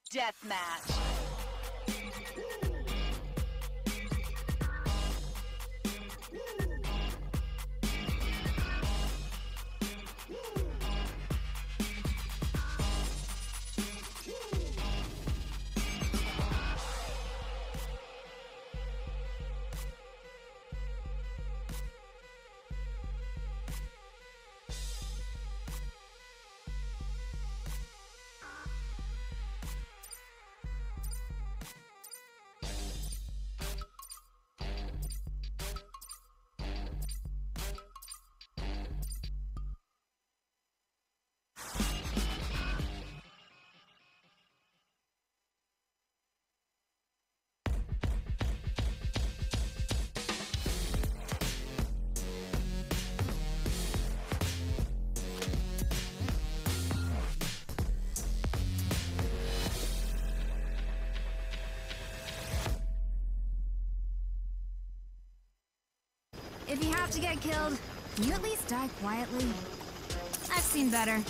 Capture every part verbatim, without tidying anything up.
Deathmatch. If you have to get killed, can you at least die quietly? I've seen better.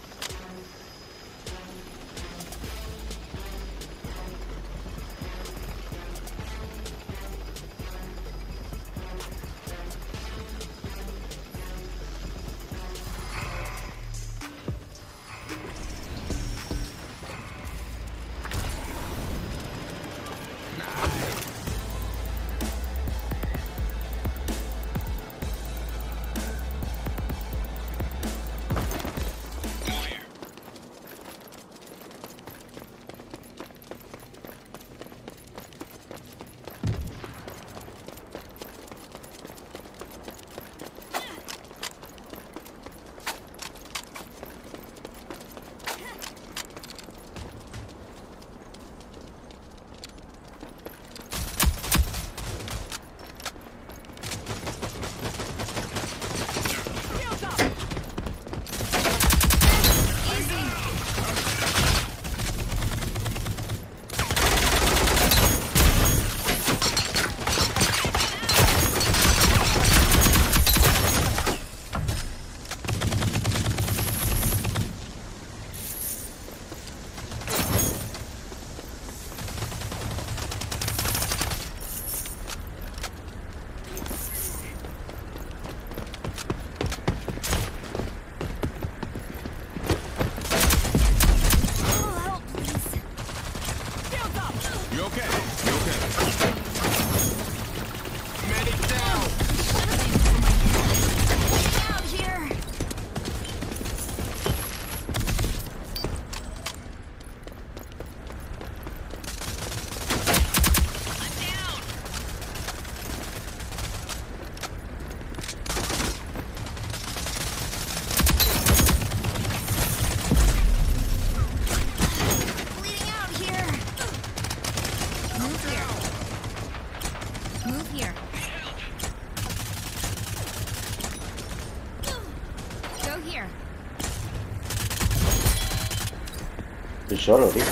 Solo, tío.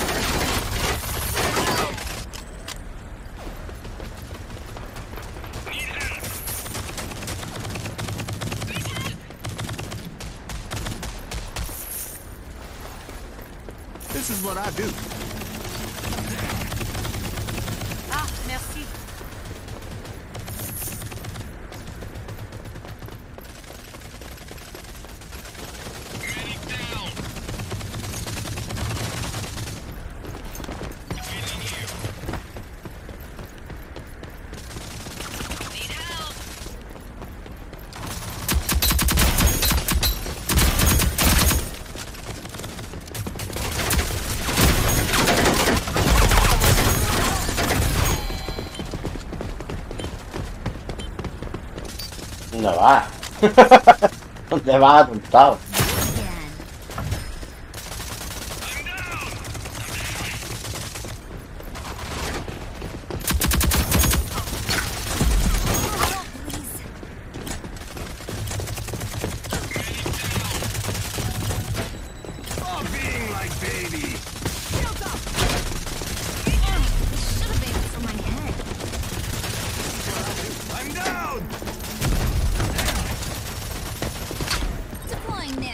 This is what I do. Ah, merci. ¿Dónde vas? ¿Dónde vas, atontado? Deploying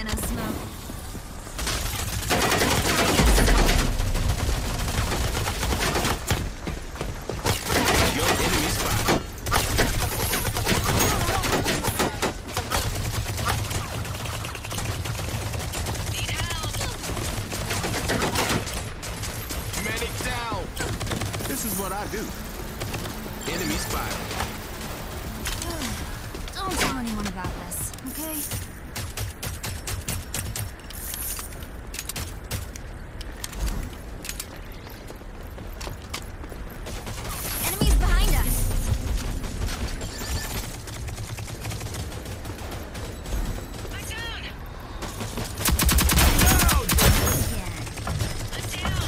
what I do. Enemy spotted. Don't tell anyone about this, okay? Enemies behind us! I'm down. Again. I'm down.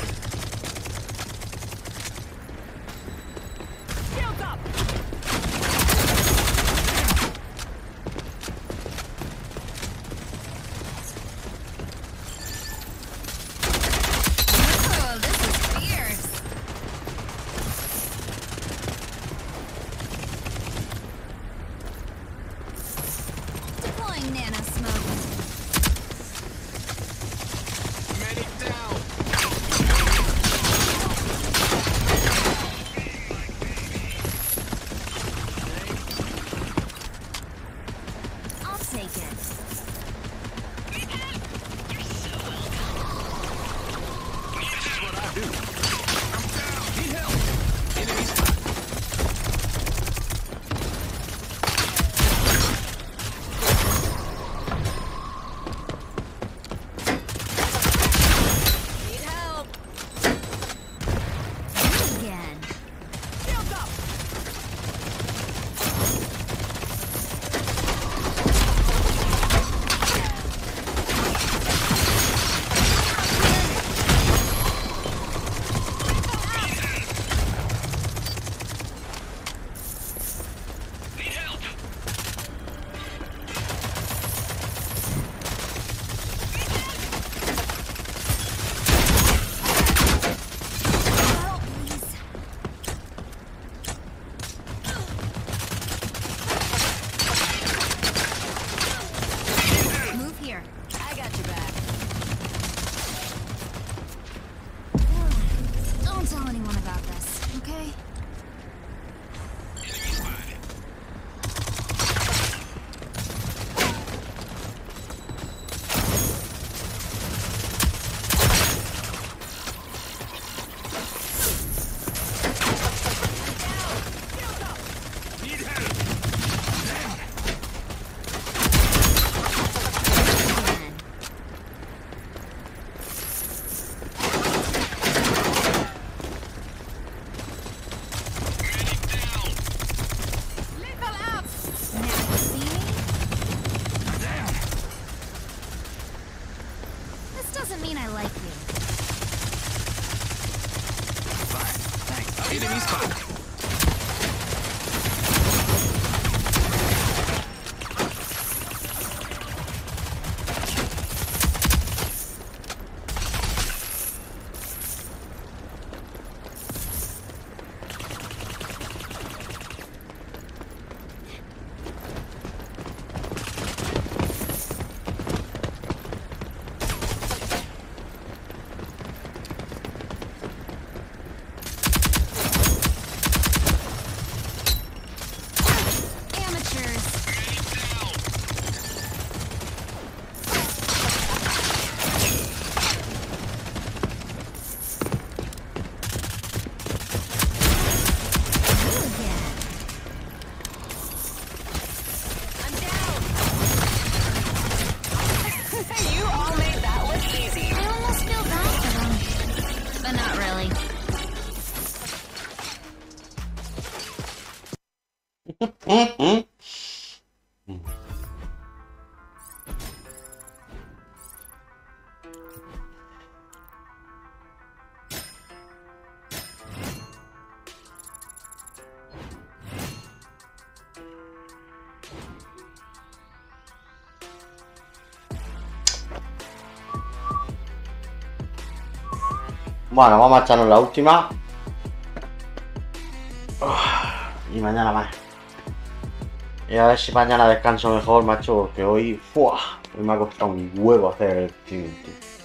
Shields up. Oh, this is fierce. Deploying nano smoke. Medic down. I'll take it. This is what I do. I'm down. Need help. Enemy spotted. Need help. Again. Shields up. Need help. Help, please. Move here. I got your back. Don't tell anyone about this, okay? Enemy spotted. Need help. Again. Medic down. Lethal out. Now you see me? Down. This doesn't mean I like you. Fine. Thanks. Enemy spotted. Bueno, vamos a echarnos la última. Y mañana más. Y a ver si mañana descanso mejor, macho, porque hoy, ¡fua! Hoy me ha costado un huevo hacer el streaming, tío.